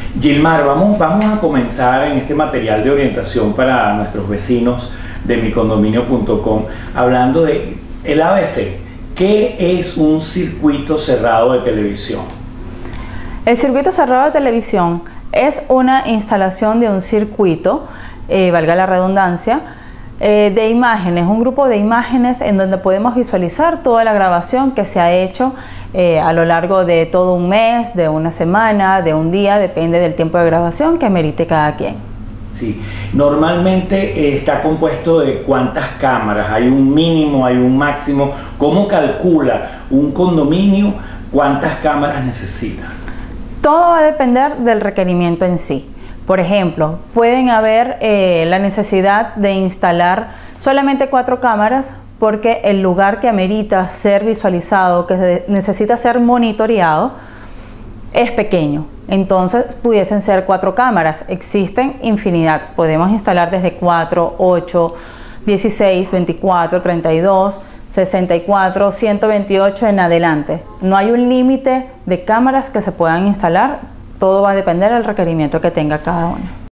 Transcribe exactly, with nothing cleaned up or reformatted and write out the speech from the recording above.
Gilmar, vamos, vamos a comenzar en este material de orientación para nuestros vecinos de mi condominio punto com hablando de el A B C. ¿Qué es un circuito cerrado de televisión? El circuito cerrado de televisión es una instalación de un circuito, eh, valga la redundancia, eh, de imágenes, un grupo de imágenes en donde podemos visualizar toda la grabación que se ha hecho eh, a lo largo de todo un mes, de una semana, de un día, depende del tiempo de grabación que amerite cada quien. Sí, normalmente eh, está compuesto de cuántas cámaras, hay un mínimo, hay un máximo. ¿Cómo calcula un condominio cuántas cámaras necesita? Todo va a depender del requerimiento en sí. Por ejemplo, pueden haber eh, la necesidad de instalar solamente cuatro cámaras porque el lugar que amerita ser visualizado, que necesita ser monitoreado, es pequeño. Entonces pudiesen ser cuatro cámaras. Existen infinidad. Podemos instalar desde cuatro, ocho, dieciséis, veinticuatro, treinta y dos, sesenta y cuatro, ciento veintiocho en adelante. No hay un límite de cámaras que se puedan instalar. Todo va a depender del requerimiento que tenga cada una.